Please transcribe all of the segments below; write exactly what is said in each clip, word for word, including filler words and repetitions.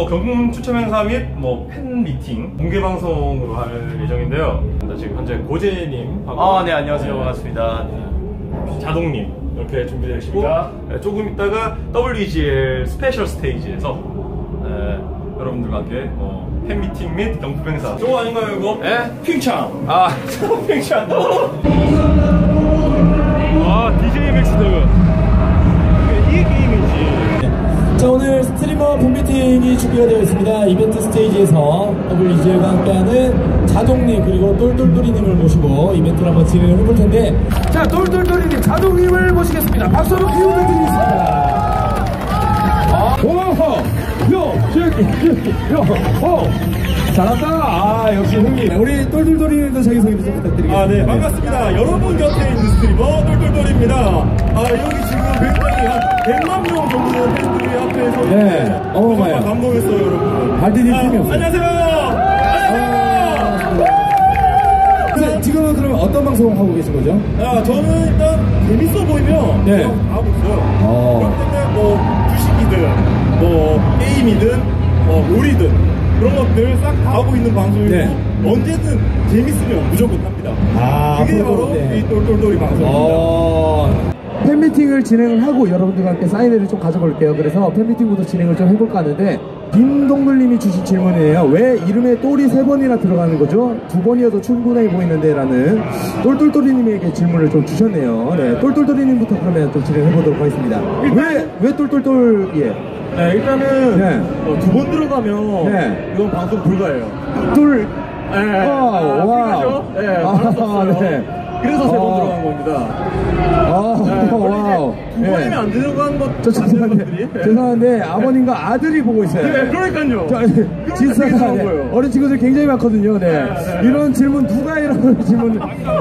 뭐 경품 추첨 행사 및 뭐 팬 미팅 공개 방송으로 할 예정인데요. 지금 현재 고재님 하고 아, 네, 안녕하세요. 반갑습니다. 자동님 이렇게 준비되어 있고 네, 조금 있다가 더블유지엘 스페셜 스테이지에서 네, 여러분들과 함께 어, 팬미팅 및 경품 행사. 저거 아닌가요 이거? 예? 핑창. 아, 핑창. 아, 디제이 맥스드. 이게 게임이지. 자, 오늘 스트리머 팬미팅이 준비가 되어 있습니다. 이벤트 스테이지에서 더블유지엘과 함께하는 자동님 그리고 똘똘똘이님을 모시고 이벤트를 한번 진행을 해볼 텐데, 자, 똘똘똘이님, 자동님을 모시겠습니다. 박수로 기운 부탁드리겠습니다. 오호, 요, 저기, 요, 호. 잘한다. 아, 역시 형님. 우리 똘똘똘이님도 자기소개 좀 부탁드리겠습니다. 아, 네, 반갑습니다. 여러분 곁에 있는 스트리머 똘똘똘입니다. 아, 여기 지금 굉장히 한 백만 명 정도 팬들이 앞에서 네, 어마어마해요. 정말 감동했어요, 여러분. 발디딜 아, 틈이 없어요. 안녕하세요. 안녕하세요. 네, 지금은 그럼 어떤 방송을 하고 계신 거죠? 아, 저는 일단 재밌어 보이면 네. 하고 있어요. 어. 그렇기 때문에 뭐 주식이든 뭐 게임이든 뭐 놀이든 그런 것들 싹 다 하고 있는 방송이고 네. 언제든 재밌으면 무조건 합니다. 아, 그게 바로 네. 이 똘똘똘이 방송입니다. 어... 팬미팅을 진행을 하고 여러분들과 함께 사인회를 좀 가져볼게요. 그래서 팬미팅부터 진행을 좀 해볼까 하는데, 김동글님이 주신 질문이에요. 왜 이름에 똘이 세 번이나 들어가는 거죠? 두 번이어도 충분해 보이는데 라는 똘똘똘이님에게 질문을 좀 주셨네요. 네, 똘똘똘이님부터 그러면 좀 진행해보도록 하겠습니다. 왜, 왜 똘똘똘이에요? 네, 일단은 네. 어, 두 번 들어가면 네. 이건 방송 불가예요. 똘. 네. 아, 아, 와우. 네, 말할 수 없어요. 아, 네. 그래서 세 번 아. 들어간 겁니다. 아, 네, 와우. 두 번이면 네. 안 들어간 것, 저 안 되는 죄송한데, 것들이. 네. 죄송한데 아버님과 아들이 보고 있어요. 네, 그러니까요. 저, 그러니까 진짜 되게 좋은 네, 거예요. 어린 친구들 굉장히 많거든요. 네. 네, 네. 이런 질문 누가 이런 질문?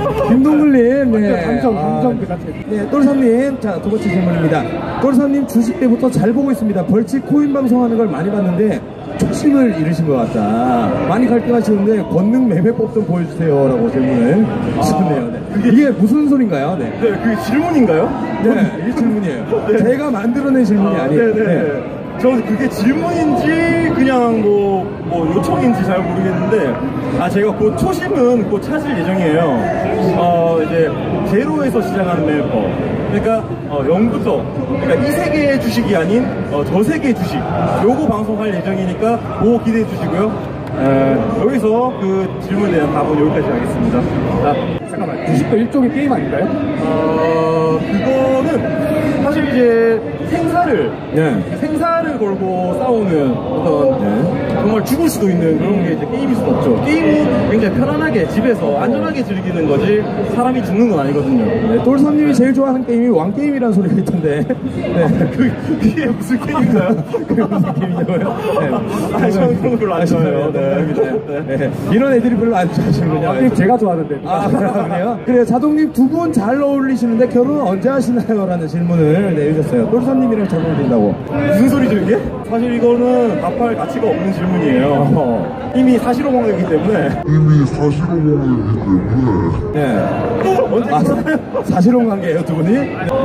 김동글님, 네. 감정, 감정 그 아, 네, 똘삼님, 자, 두 번째 질문입니다. 똘삼님 주식 때부터 잘 보고 있습니다. 벌칙 코인 방송하는 걸 많이 봤는데 초심을 잃으신 것 같다. 많이 갈등하시는데 권능 매매법 좀 보여주세요라고 질문을 주셨네요. 네. 이게 무슨 소린가요? 네. 네, 그게 질문인가요? 네, 이게 질문이에요. 네. 제가 만들어낸 질문이 아, 아니에요. 네네. 네. 저는 그게 질문인지 그냥 뭐, 뭐 요청인지 잘 모르겠는데, 아, 제가 곧 초심은 곧 찾을 예정이에요. 어, 이제 제로에서 시작하는 매매법. 그러니까 어, 영부터, 그러니까 이 세계의 주식이 아닌 어, 저 세계의 주식. 요거 방송할 예정이니까 그거 기대해 주시고요. 에, 여기서 그 질문에 대한 답은 여기까지 하겠습니다. 아, 잠깐만. 주식도 일종의 게임 아닌가요? 어, 그거는 사실 이제 생사를 네. 생사를 걸고 싸우는 어떤 네. 정말 죽을 수도 있는 그런 게 이제 게임일 수도 없죠. 게임은 굉장히 편안하게 집에서 안전하게 즐기는 거지 사람이 죽는 건 아니거든요. 네, 똘삼님이 제일 좋아하는 게임이 왕게임이라는 소리가 있던데. 네. 그, 그게 무슨 게임인가요? 그게 무슨 게임이냐고요? 네. 아, 저는 그런 거 별로 안 좋아해요. 네. 네. 네. 네. 이런 애들이 별로 안 좋아하시는군요. 아, 제가 좋아하는데. 아, 그래요? 그래요. 자동님 두 분 잘 어울리시는데 결혼 언제 하시나요? 라는 질문을 내주셨어요. 똘삼님이랑 잘 어울린다고. 무슨 소리죠 이게? 사실 이거는 답할 가치가 없는 질문이에요. 어허. 이미 사실혼관계이기 때문에. 이미 사실혼관계이기 때문에 네. 언제 아, 사실혼 관계예요, 두 분이?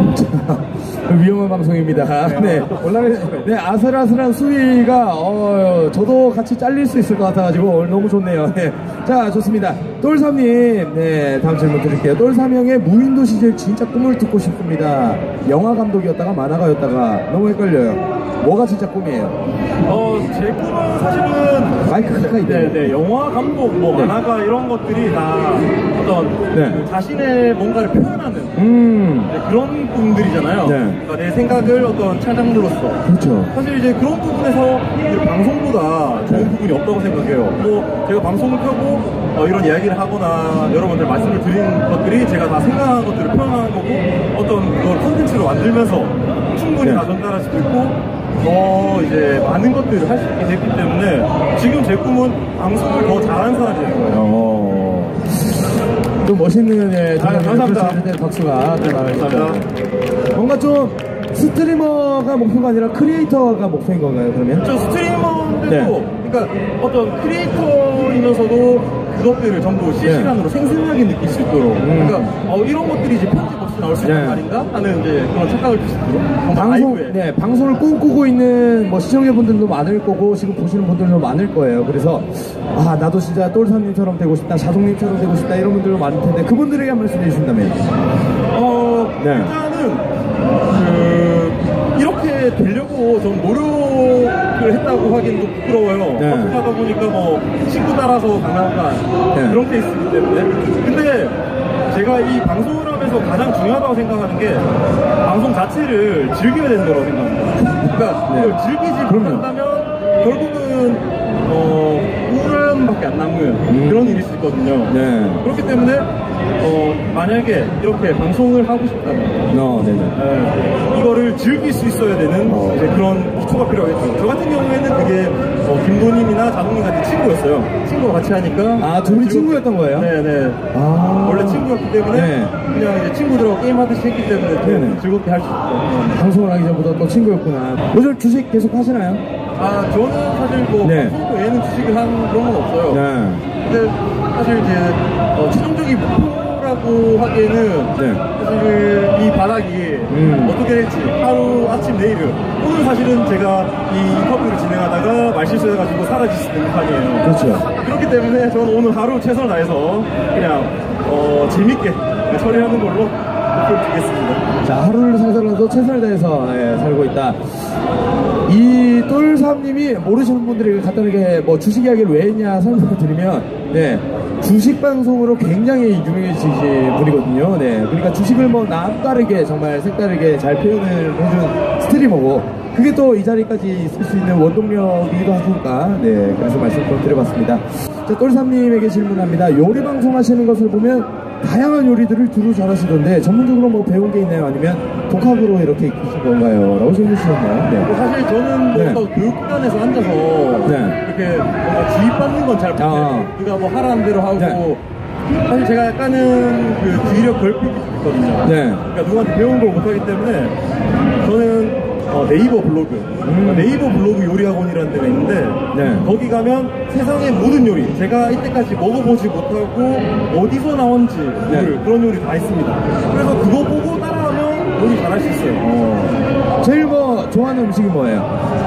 위험한 방송입니다. 네. 네, 아슬아슬한 수위가, 어, 저도 같이 잘릴 수 있을 것 같아가지고, 오늘 너무 좋네요. 네. 자, 좋습니다. 똘삼님, 네, 다음 질문 드릴게요. 똘삼 형의 무인도 시절 진짜 꿈을 듣고 싶습니다. 영화 감독이었다가 만화가였다가 너무 헷갈려요. 뭐가 진짜 꿈이에요? 어, 제 꿈은 사실은 마이크 가까이 네, 대요. 네, 영화 감독, 뭐 네. 만화가 이런 것들이 다 어떤 네. 그 자신의 뭔가를 표현하는 음, 네, 그런 꿈들이잖아요. 네. 그러니까 내 생각을 어떤 창작물로서. 그렇죠. 사실 이제 그런 부분에서 이제 방송보다 좋은 부분이 없다고 생각해요. 뭐 제가 방송을 켜고 어, 이런 이야기를 하거나 여러분들 말씀을 드린 것들이 제가 다 생각한 것들을 표현하는 거고 어떤 그걸 콘텐츠로 만들면서 충분히 네. 다 전달할 수도 있고 더 이제 많은 것들을 할 수 있게 됐기 때문에 지금 제 꿈은 방송을 더 잘하는 사람이 되는 거예요. 어... 좀 멋있는, 예, 아, 감사합니다. 박수가 좀 나와있습니다. 감사합니다. 뭔가 좀 스트리머가 목표가 아니라 크리에이터가 목표인 건가요, 그러면? 저 스트리머인데도 네. 그러니까 어떤 크리에이터이면서도 그것들을 전부 실시간으로 생생하게 느낄 수 있도록. 음. 그러니까 어, 이런 것들이 이제 편집 없이 나올 수 있는 네. 거 아닌가 하는 이제 그런 착각을 줄 수 있도록. 방송, 라이브에. 네, 방송을 꿈꾸고 있는 뭐 시청자분들도 많을 거고 지금 보시는 분들도 많을 거예요. 그래서 아 나도 진짜 똘삼님처럼 되고 싶다, 자동님처럼 되고 싶다 이런 분들도 많을 텐데 그분들에게 한 말씀 해주신다면. 어, 네. 일단은 그 이렇게 되려고 좀 노력을 했다고 하기엔 좀 부끄러워요. 네. 어떻게 하다 보니까 뭐 친구 따라서 강남간 네. 그런 케이스이기 때문에. 근데 제가 이 방송을 하면서 가장 중요하다고 생각하는 게 방송 자체를 즐겨야 되는 거라고 생각합니다. 그러니까 네. 그걸 즐기지 그럼요. 못한다면 결국은 어, 우울함밖에 안 남는 음. 그런 일일 수 있거든요. 네. 그렇기 때문에 어, 만약에 이렇게 방송을 하고 싶다면 어, 네네. 에, 이거를 즐길 수 있어야 되는 어. 이제 그런 기초가 필요하겠죠. 저 같은 경우에는 그게 어, 김도님이나 자동님 같은 친구였어요. 친구가 같이 하니까. 아, 둘이 즐겁- 친구였던 거예요? 네네. 아. 원래 친구였기 때문에 네. 그냥 이제 친구들하고 게임하듯이 했기 때문에 또 네네. 즐겁게 할 수 있고. 방송을 하기 전부터 또 친구였구나. 요즘 주식 계속 하시나요? 아, 저는 사실 뭐 네. 방송 외에는 주식을 한 그런 건 없어요. 네. 근데 사실 이제 어, 최종적인 목표라고 하기에는 네. 사실 이 바닥이 음. 어떻게 될지 하루 아침 내일은 오늘 사실은 제가 이 인터뷰를 진행하다가 말실수해가지고 사라질 수 있는 판이에요. 그렇죠. 그렇기 때문에 저는 오늘 하루 최선을 다해서 그냥 어, 재밌게 처리하는 걸로 목표를 두겠습니다. 자, 하루를 상상해도 최선을 다해서 예, 살고 있다. 이 똘삼님이 모르시는 분들이 간단하게 뭐 주식 이야기를 왜 했냐 설명을 드리면, 네, 주식 방송으로 굉장히 유명해지신 분이거든요. 네, 그러니까 주식을 뭐 남다르게 정말 색다르게 잘 표현을 해준 스트리머고, 그게 또 이 자리까지 있을 수 있는 원동력이기도 하니까, 네, 그래서 말씀 좀 드려봤습니다. 자, 똘삼님에게 질문합니다. 요리 방송 하시는 것을 보면 다양한 요리들을 두루 잘하시던데 전문적으로 뭐 배운 게 있나요? 아니면 독학으로 이렇게 익히신 건가요? 라고 질문 주셨나요? 네. 사실 저는 네. 뭐 교육기관에서 앉아서 네. 이렇게 뭔가 주입받는 건 잘 못해요. 아. 누가 뭐 하라는 대로 하고. 네. 사실 제가 약간은 그 주의력 결핍이 좀 있거든요. 네. 그러니까 누구한테 배운 걸 못하기 때문에 저는 어, 네이버 블로그, 음. 어, 네이버 블로그 요리학원이라는 데가 있는데 네. 거기 가면 세상의 모든 요리, 제가 이때까지 먹어보지 못하고 어디서 나온지 네. 모를 그런 요리 다 있습니다. 그래서 그거 보고 따라하면 요리 잘할 수 있어요. 어. 제일 뭐 좋아하는 음식이 뭐예요?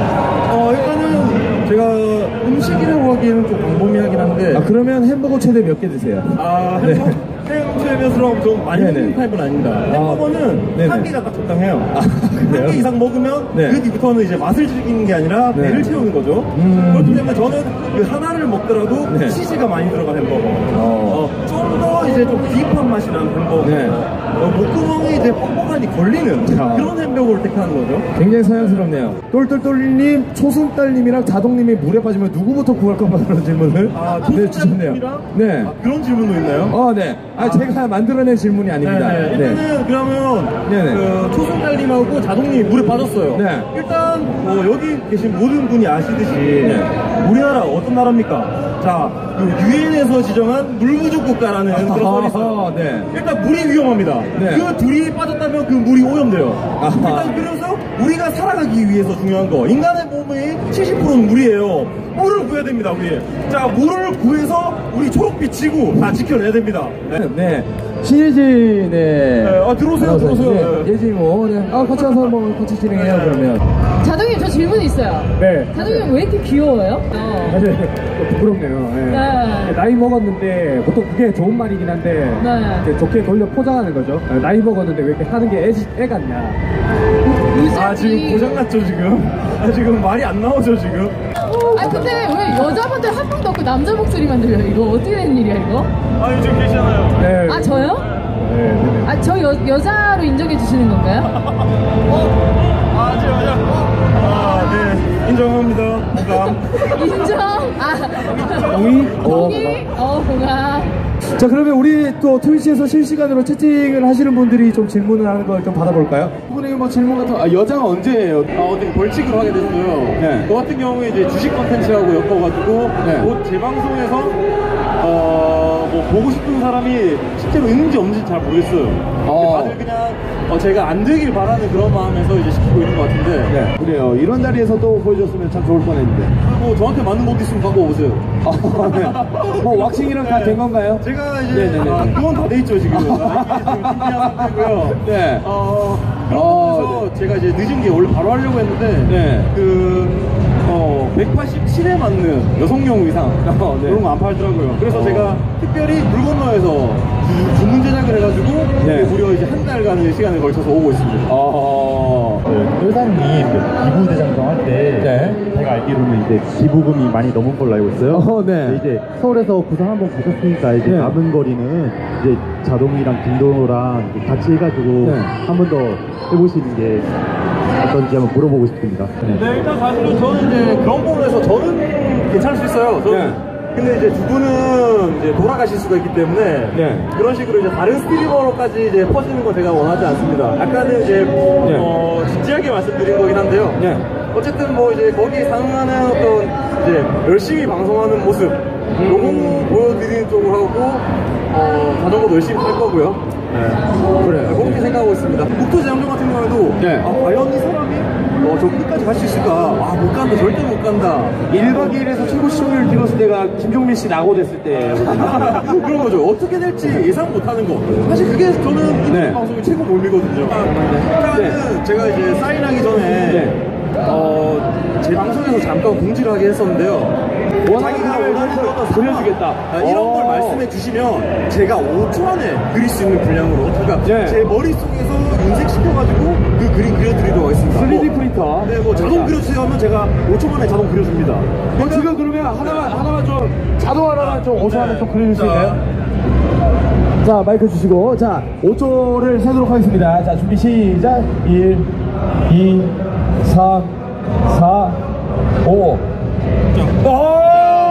어, 일단은 제가 음식이라고 하기에는 좀 광범위하긴 한데 아, 그러면 햄버거 최대 몇 개 드세요? 아, 네. 햄버거 햄버거면 좀 많이 네네. 먹는 타입은 아닙니다. 아, 햄버거는 네네. 한 개가 딱 적당해요. 아, 한 그래요? 개 이상 먹으면 네. 그 뒤부터는 이제 맛을 즐기는 게 아니라 네. 배를 채우는 거죠. 음. 그렇기 때문에 저는 그 하나를 먹더라도 네. 치즈가 많이 들어간 햄버거. 어. 어, 좀 더 이제 좀 깊은 맛이 나는 햄버거. 네. 어, 목구멍에 이제 뻑뻑하니 걸리는 아. 그런 햄버거를 택하는 거죠. 굉장히 서양스럽네요. 똘똘똘님, 초순딸님이랑 자동님이 물에 빠지면 누구부터 구할 건가 그런 질문을 아, 네, 주셨네요. 초승달님이랑? 네. 아, 그런 질문도 있나요? 어, 네. 아, 제가 만들어낸 질문이 아닙니다. 네, 네. 일단은 그러면 네네. 그 초승달님하고 자동님이 물에 빠졌어요. 네. 일단 뭐 여기 계신 모든 분이 아시듯이 네. 우리나라 어떤 나라입니까? 자, 그 유엔에서 지정한 물부족 국가라는 그런 썰이 있어요. 아, 네. 일단 물이 위험합니다. 네. 그 둘이 빠졌다면 그 물이 오염돼요. 아하. 일단 그래서 우리가 살아가기 위해서 중요한 거, 인간의 몸의 칠십 퍼센트는 물이에요. 물을 구해야 됩니다, 우리. 자, 물을 구해서 우리 초록빛 지구 다 지켜내야 됩니다. 네. 네. 신예진, 네. 네, 아, 들어오세요, 들어오세요. 네. 예진, 뭐, 네. 아, 같이 와서 뭐, 같이 진행해요, 네. 그러면. 자동님 저 질문이 있어요. 네. 자동님 왜 이렇게 귀여워요? 어. 사실, 부끄럽네요. 네. 네. 나이 먹었는데, 보통 그게 좋은 말이긴 한데, 네. 이렇게 좋게 돌려 포장하는 거죠. 나이 먹었는데 왜 이렇게 하는 게 애, 애 같냐. 아, 지금 고장났죠, 지금? 아, 지금 말이 안 나오죠, 지금? 아 근데 왜 여자분들 한 명도 없고 남자 목소리만 들려요? 이거 어떻게 된 일이야 이거? 아, 지금 계시잖아요. 네. 아 저요? 네, 네, 네. 아 저 여자로 인정해 주시는 건가요? 아, 지금, 아, 네. 인정합니다. 공감. 인정? 아 동의? 동의? 어 공감. 자, 그러면 우리 또 트위치에서 실시간으로 채팅을 하시는 분들이 좀 질문을 하는 걸 좀 받아볼까요? 이분에게 뭐 질문 같은 거, 아, 여자가 언제예요? 아, 어떻게 벌칙으로 하게 됐어요. 네. 저 같은 경우에 이제 주식 컨텐츠하고 엮어가지고, 네. 곧 재방송에서, 어, 뭐, 뭐 보고 싶은 사람이 실제로 있는지 없는지 잘 모르겠어요. 어. 다들 그냥 어, 제가 안 되길 바라는 그런 마음에서 이제 시키고 있는 것 같은데. 네, 그래요. 이런 자리에서 또 보여줬으면 참 좋을 뻔했는데. 뭐 저한테 맞는 옷 있으면 갖고 오세요. 아, 네. 뭐 왁싱이랑 다 된 건가요? 제가 이제 네네네. 아, 그건 다 돼 있죠 지금. 지금 준비한 상태고요. 네. 어, 그런 어, 거에서 제가 이제 늦은 게 원래 바로 하려고 했는데 네. 그 어, 백팔십칠에 맞는 여성용 의상 어, 네. 그런 거 안 팔더라고요. 그래서 어. 제가 특별히 물 건너에서 주- 주문 제작을 해가지고 네. 무려 이제 한 달간의 시간을 걸쳐서 오고 있습니다. 어, 회장님 기부 대장정 할 때 네. 제가 알기로는 이제 기부금이 많이 넘은 걸로 알고 있어요. 어, 네. 근데 이제 서울에서 부산 한번 가셨으니까 이제 네. 남은 거리는 이제 자동이랑 빈도랑 이렇게 같이 해가지고 네. 한 번 더 해보시는 게 어떤지 한번 물어보고 싶습니다. 네. 네, 일단 사실은 저는 이제 그런 부분에서 저는 괜찮을 수 있어요. 저는 네. 근데 이제 두 분은 이제 돌아가실 수가 있기 때문에 네. 그런 식으로 이제 다른 스트리머로까지 이제 퍼지는 건 제가 원하지 않습니다. 아까는 이제 어, 진지하게 말씀드린 거긴 한데요. 네. 어쨌든 뭐 이제 거기에 상응하는 어떤 이제 열심히 방송하는 모습 요거 보여드리는 쪽으로 하고 어, 자전거도 열심히 탈 거고요. 네. 그래요. 그렇게 생각하고 있습니다. 국토 재앙정 같은 경우에도 네. 아, 과연 이 사람이 어, 저 끝까지 갈 수 있을까? 아, 못 간다. 절대 못 간다. 일박 이일에서 최고 시청률을 찍었을 때가 김종민 씨 낙오됐을 때. 그런 거죠. 어떻게 될지 예상 못 하는 거. 사실 그게 저는 인터넷 네. 방송의 최고 몰미거든요. 일단은 제가 이제 사인하기 전에 네. 어, 제 방송에서 잠깐 공지를 하긴 했었는데요. 자기가 원하는 거 그려주겠다. 아, 이런 오. 걸 말씀해 주시면 제가 오 초 안에 그릴 수 있는 분량으로 그러니까 네. 제 머릿속에서 인색시켜가지고 그 그림 그려드리도록 하겠습니다. 쓰리디 뭐, 프린터. 네, 뭐 자동 그려주세요 하면 제가 오 초 만에 자동 그려줍니다. 어, 지금 그러면 하나만, 하나만 좀, 자동 하나만 좀 오 초 안에 좀 그려줄 수 있나요? 자, 마이크 주시고, 자, 오 초를 세도록 하겠습니다. 자, 준비 시작. 일, 이, 삼, 사, 오. 오!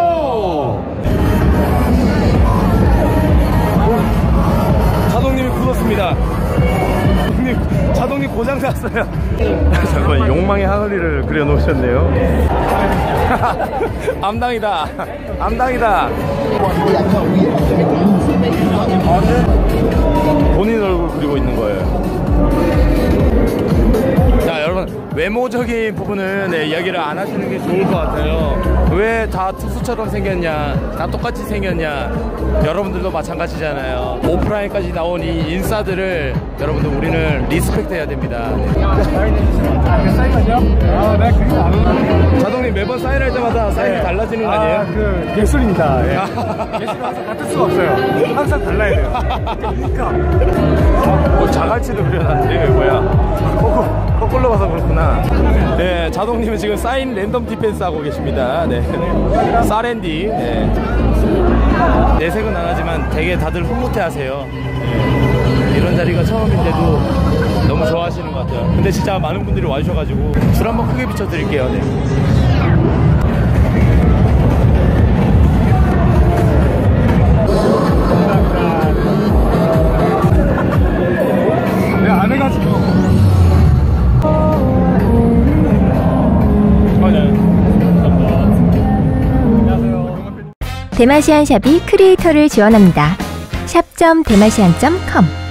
자동님이 굳었습니다. 자동님, 자동님 고장 났어요. 잠깐 욕망의 하늘이를 그려놓으셨네요. 암당이다. 암당이다. 본인 얼굴 그리고 있는 거예요. 자, 여러분, 외모적인 부분은 네, 이야기를 안 하시는 게 좋을 것 같아요. 왜 다 투수처럼 생겼냐, 다 똑같이 생겼냐. 여러분들도 마찬가지잖아요. 오프라인까지 나온 이 인싸들을 여러분들 우리는 리스펙트 해야 됩니다. 자동님 매번 사인할 때마다 사인이 달라지는 거 아니에요? 그 예술입니다. 예. 예술이 항상 같을 수가 없어요. 항상 달라야 돼요. 그러니까 뭐 자갈치도 그려놨는데 왜 뭐야? 거꾸로, 거꾸로 봐서 그렇구나. 네, 자동님은 지금 사인 랜덤 디펜스 하고 계십니다. 네, 사랜디. 네. 내색은 안 하지만 되게 다들 흐뭇해하세요. 네. 이런 자리가 처음인데도 너무 좋아하시는 것 같아요. 근데 진짜 많은 분들이 와주셔가지고 줄 한번 크게 비춰드릴게요. 네. 안 해가지고. 대마시안 샵이 크리에이터를 지원합니다. 샵 점 대마시안 점 컴